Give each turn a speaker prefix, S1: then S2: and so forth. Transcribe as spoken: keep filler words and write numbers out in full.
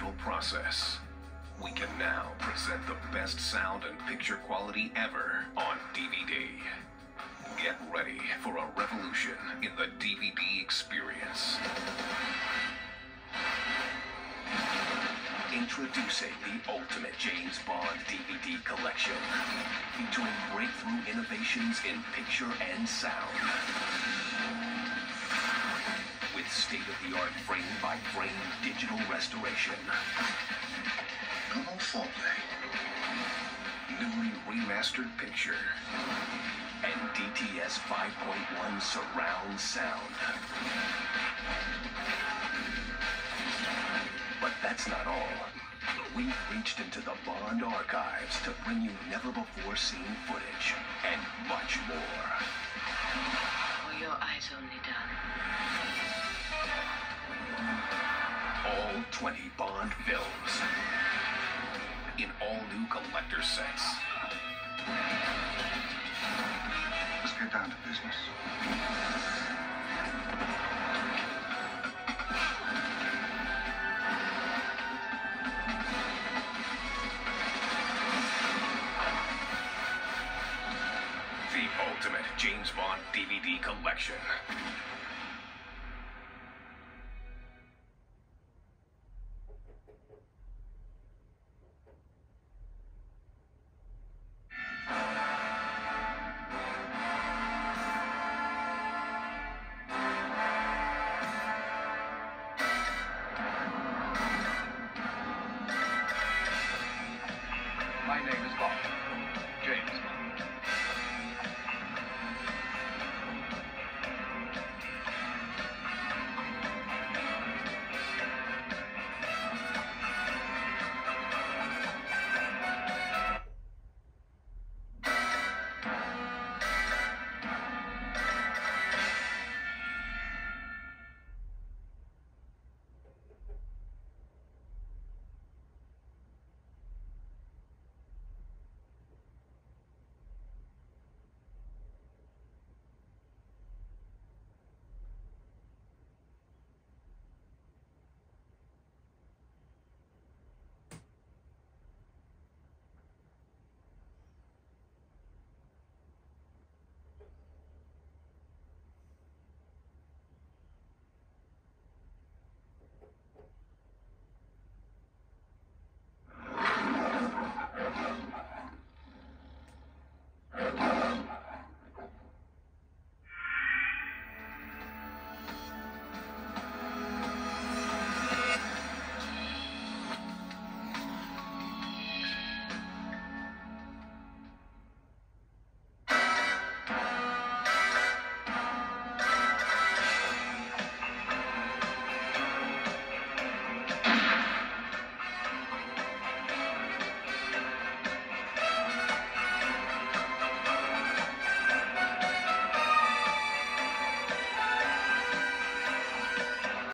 S1: digital process. We can now present the best sound and picture quality ever on D V D. Get ready for a revolution in the D V D experience. Introducing the ultimate James Bond D V D collection, featuring breakthrough innovations in picture and sound. With state-of-the-art frame-by-frame digital restoration.
S2: No more foreplay.
S1: Newly remastered picture. And D T S five point one surround sound. But that's not all. We've reached into the Bond archives to bring you never-before-seen footage and much more.
S3: Were your eyes only done?
S1: All twenty Bond films in all-new collector sets.
S2: Let's get down to business.
S1: The ultimate James Bond D V D collection.
S2: My name is Bond.